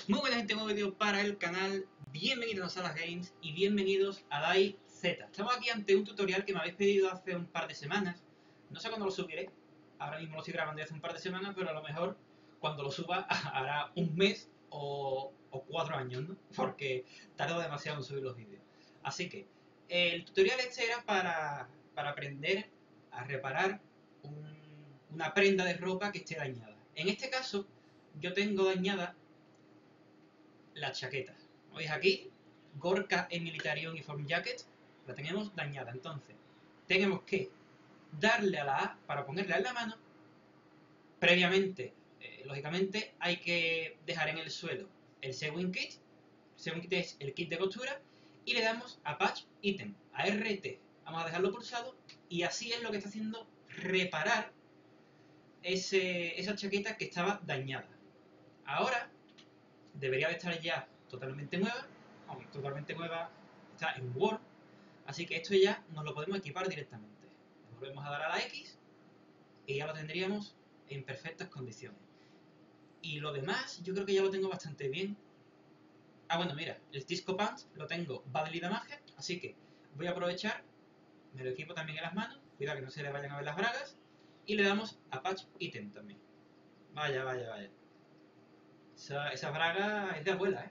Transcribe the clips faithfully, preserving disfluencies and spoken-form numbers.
Muy buena gente, nuevo vídeo para el canal. Bienvenidos a Salas Games y bienvenidos a DayZ. Estamos aquí ante un tutorial que me habéis pedido hace un par de semanas. No sé cuándo lo subiré. Ahora mismo lo estoy grabando hace un par de semanas, pero a lo mejor cuando lo suba hará un mes o, o cuatro años, ¿no? Porque tardo demasiado en subir los vídeos. Así que el tutorial este era para, para aprender a reparar un, una prenda de ropa que esté dañada. En este caso, yo tengo dañada la chaqueta. ¿Veis aquí? Gorka e Military Uniform Jacket. La tenemos dañada. Entonces, tenemos que darle a la A para ponerla en la mano. Previamente, eh, lógicamente, hay que dejar en el suelo el Sewing Kit. El Sewing Kit es el kit de costura. Y le damos a Patch Item, a R T. Vamos a dejarlo pulsado. Y así es lo que está haciendo reparar ese, esa chaqueta que estaba dañada. Ahora debería de estar ya totalmente nueva, aunque totalmente nueva está en Word, así que esto ya nos lo podemos equipar directamente. Le volvemos a dar a la X y ya lo tendríamos en perfectas condiciones. Y lo demás yo creo que ya lo tengo bastante bien. Ah, bueno, mira, el Disco Pants lo tengo badly damaged, así que voy a aprovechar, me lo equipo también en las manos, cuidado que no se le vayan a ver las bragas, y le damos a Patch Item también. Vaya, vaya, vaya. Esa, esa braga es de abuela, ¿eh?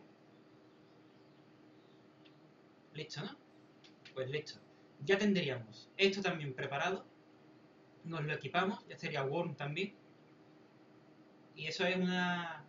Listo, ¿no? Pues listo. Ya tendríamos esto también preparado. Nos lo equipamos, ya sería Worm también. Y eso es una...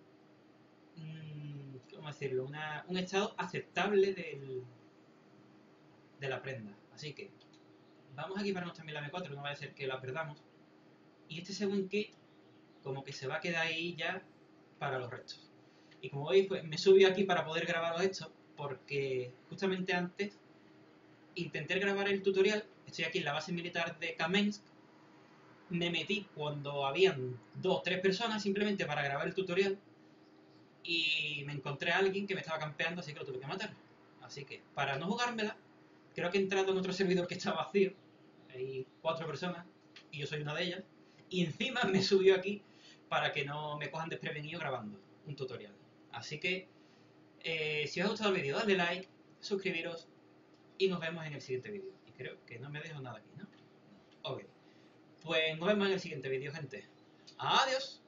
¿Cómo decirlo? Una, un estado aceptable del, de la prenda. Así que vamos a equiparnos también la M cuatro, no vaya a ser que la perdamos. Y este Sewing Kit como que se va a quedar ahí ya para los restos. Y como veis, pues me subí aquí para poder grabaros esto, porque justamente antes intenté grabar el tutorial. Estoy aquí en la base militar de Kamensk. Me metí cuando habían dos o tres personas simplemente para grabar el tutorial y me encontré a alguien que me estaba campeando, así que lo tuve que matar. Así que, para no jugármela, creo que he entrado en otro servidor que está vacío. Hay cuatro personas y yo soy una de ellas. Y encima me subió aquí para que no me cojan desprevenido grabando un tutorial. Así que, eh, si os ha gustado el vídeo, dadle like, suscribiros y nos vemos en el siguiente vídeo. Y creo que no me dejo nada aquí, ¿no? Ok. Pues nos vemos en el siguiente vídeo, gente. Adiós.